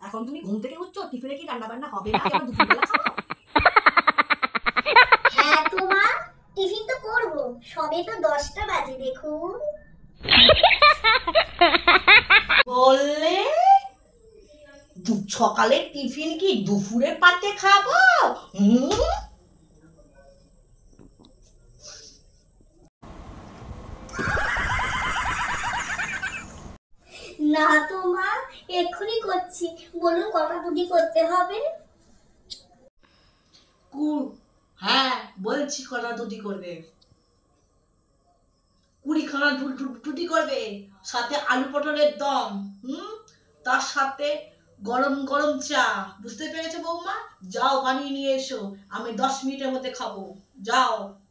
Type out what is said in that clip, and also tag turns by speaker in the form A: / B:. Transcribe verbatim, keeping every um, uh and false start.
A: এখন তুমি ঘুম থেকে উঠছো, টিফিনে কি রান্না বান্না হবে না? কেন দুপুরবেলা খাবো?
B: হ্যাঁ তো মা, টিফিন তো করবো, সবে তো দশটা বাজে দেখুন।
A: বললে সকালের টিফিন কি দুপুরে পাতে খাবো? হুম,
B: না তো মা, এক্ষুনি করছি, বলুন কটা রুটি করতে হবে?
A: হ্যাঁ বলছি, কটা রুটি করবে? কুড়িখানা রুটি করবে, সাথে আলু পটলের দম, হুম, তার সাথে গরম গরম চা। বুঝতে পেরেছো বৌমা? যাও বানিয়ে নিয়ে এসো, আমি দশ মিনিটের মধ্যে খাবো। যাও।